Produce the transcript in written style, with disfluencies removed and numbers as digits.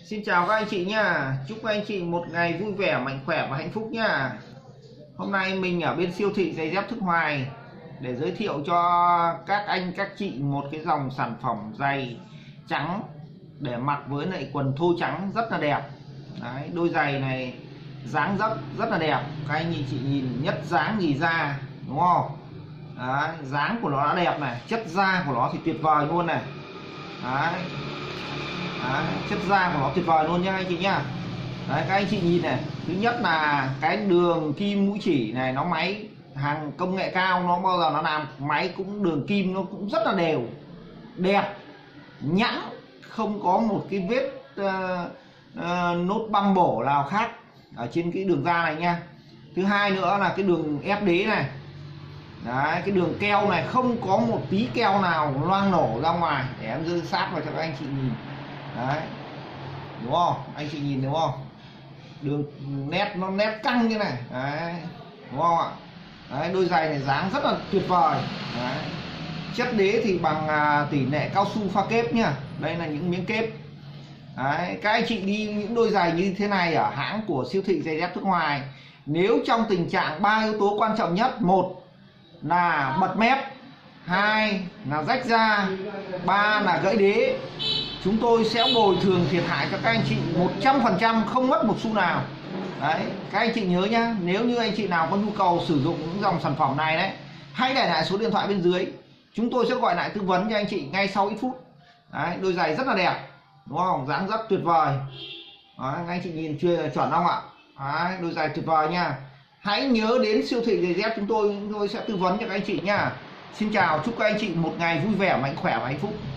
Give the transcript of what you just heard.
Xin chào các anh chị nha. Chúc các anh chị một ngày vui vẻ, mạnh khỏe và hạnh phúc nha. Hôm nay mình ở bên siêu thị giày dép Thức Hoài để giới thiệu cho các anh các chị một cái dòng sản phẩm giày trắng để mặc với lại quần thô trắng rất là đẹp. Đấy, đôi giày này dáng dấp rất là đẹp. Các anh chị nhìn nhất dáng nhì da, đúng không? Đấy, dáng của nó đã đẹp này, chất da của nó thì tuyệt vời luôn này. Đấy. Đấy, chất da của nó tuyệt vời luôn nha anh chị nhá. Đấy, các anh chị nhìn này, thứ nhất là cái đường kim mũi chỉ này nó máy hàng công nghệ cao, nó bao giờ nó làm máy cũng đường kim nó cũng rất là đều, đẹp, nhẵn, không có một cái vết nốt băng bổ nào khác ở trên cái đường da này nha. Thứ hai nữa là cái đường ép đế này. Đấy, cái đường keo này không có một tí keo nào loang nổ ra ngoài. Để em dư sát vào cho các anh chị nhìn. Đấy, đúng không? Anh chị nhìn đúng không? Đường nét nó nét căng như này. Đấy, đúng không ạ? Đấy, đôi giày này dáng rất là tuyệt vời. Đấy. Chất đế thì bằng tỷ lệ cao su pha kép nhá. Đây là những miếng kép. Đấy, các anh chị đi những đôi giày như thế này ở hãng của siêu thị giày dép Thức Hoài, nếu trong tình trạng 3 yếu tố quan trọng nhất: một là bật mép, hai là rách da, ba là gãy đế, chúng tôi sẽ bồi thường thiệt hại cho các anh chị 100%, không mất một xu nào. Đấy, các anh chị nhớ nhá, nếu như anh chị nào có nhu cầu sử dụng những dòng sản phẩm này đấy, hãy để lại số điện thoại bên dưới, chúng tôi sẽ gọi lại tư vấn cho anh chị ngay sau ít phút. Đấy, đôi giày rất là đẹp, đúng không? Dáng rất tuyệt vời. Đấy, anh chị nhìn chưa chuẩn không ạ? Đấy, đôi giày tuyệt vời nha. Hãy nhớ đến siêu thị giày dép chúng tôi sẽ tư vấn cho các anh chị nha. Xin chào, chúc các anh chị một ngày vui vẻ, mạnh khỏe và hạnh phúc.